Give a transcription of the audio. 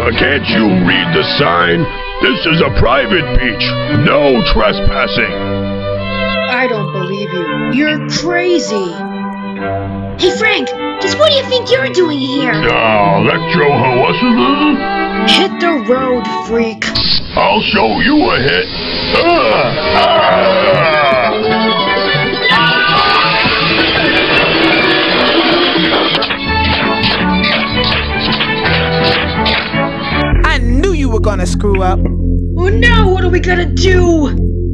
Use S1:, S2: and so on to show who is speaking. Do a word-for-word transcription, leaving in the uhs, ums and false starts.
S1: Uh, can't you read the sign? This is a private beach. No trespassing.
S2: I don't believe you. You're crazy.
S3: Hey, Frank, just what do you think you're doing here?
S1: Ah, electro hustle.
S2: Hit the road, freak.
S1: I'll show you a hit. Ah, ah.
S4: I knew you were gonna screw up.
S2: Oh no, what are we gonna do?